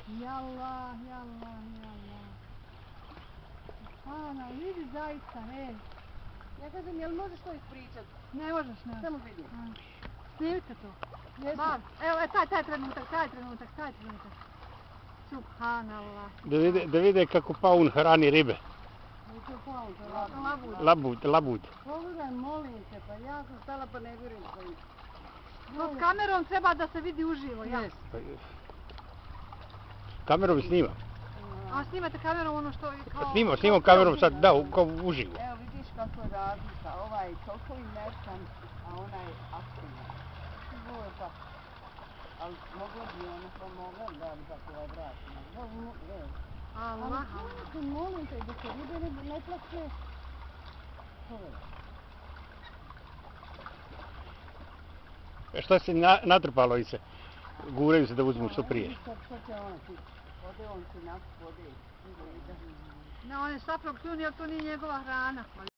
Jalla, jalla, jalla. Ana, vidi zaista, ej. Ja kažem, jel možeš to ispričat? Ne možeš, ne. Samo vidim. Snimite to. Jesam. Evo, taj trenutak. Subhanallah. Da vide kako paun hrani ribe. Labud. Pogledaj, molim te, pa ja sam stala pa ne vjerujem svojim. S kamerom treba da se vidi uživo, ja. Kamerom snima. A snimate kamerom ono što... Snimam kamerom sad, da, kao uživo. Evo vidiš kako je razlika, ovaj je toliko imersan, a onaj aktivan. Ovo je pa... Ali mogla bi ono pa mogla da bi tako ovaj vratima. Allah. Ali molim te, da se ribe ne plaće. Šta se natrpalo i se? Guraju se da uzmu što prije. Sad će ona ti, ode on ti nakup, ode. Ne, on je sapravo kljuni, jer to nije njegova hrana.